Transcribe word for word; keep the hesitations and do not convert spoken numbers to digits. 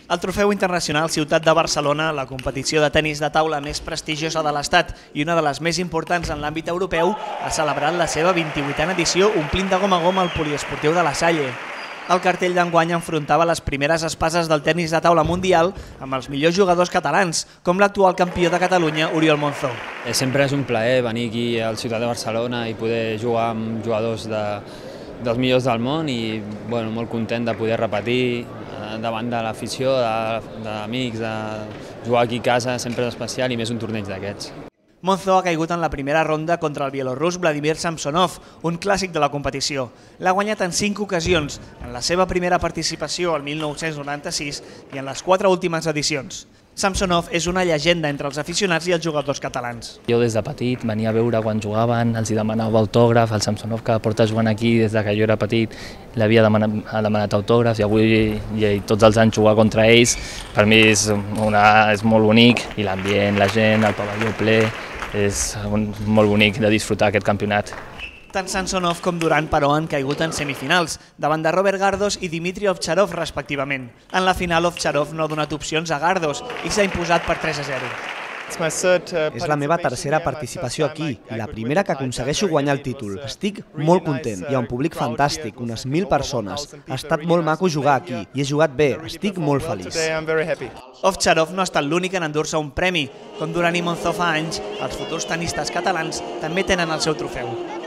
El Trofeu Internacional Ciutat de Barcelona, la competició de tenis de taula més prestigiosa de l'Estat i una de les més importants en l'àmbit europeu, ha celebrat la seva vint-i-vuitena edició omplint de gom a gom el poliesportiu de la Salle. El cartell d'enguany enfrontava les primeres espases del tenis de taula mundial amb els millors jugadors catalans, com l'actual campió de Catalunya, Oriol Monzó. Sempre és un plaer venir aquí al Ciutat de Barcelona i poder jugar amb jugadors de, dels millors del món i bueno, molt content de poder repetir davant de l'afició, d'amics, de, de jugar aquí a casa sempre és especial i més un torneig d'aquests. Monzó ha caigut en la primera ronda contra el bielorrus Vladimir Samsonov, un clàssic de la competició. L'ha guanyat en cinc ocasions, en la seva primera participació el mil nou-cents noranta-sis i en les quatre últimes edicions. Samsonov és una llegenda entre els aficionats i els jugadors catalans. Jo des de petit venia a veure quan jugaven, els demanava autògraf, el Samsonov que porta jugant aquí des que jo era petit l'havia demanat, demanat autògrafs i avui i tots els anys jugar contra ells per mi és, una, és molt bonic i l'ambient, la gent, el pavelló ple, és molt bonic de disfrutar aquest campionat. Tant Samsonov com Duran, però, han caigut en semifinals, davant de Robert Gardos i Dmitry Ovtcharov, respectivament. En la final, Ovtcharov no ha donat opcions a Gardos i s'ha imposat per tres a zero. És la meva tercera participació aquí i la primera que aconsegueixo guanyar el títol. Estic molt content, hi ha un públic fantàstic, unes mil persones. Ha estat molt maco jugar aquí i he jugat bé, estic molt feliç. Ovtcharov no ha estat l'únic en endur-se un premi. Com Duran i Monzó fa anys, els futurs tenistes catalans també tenen el seu trofeu.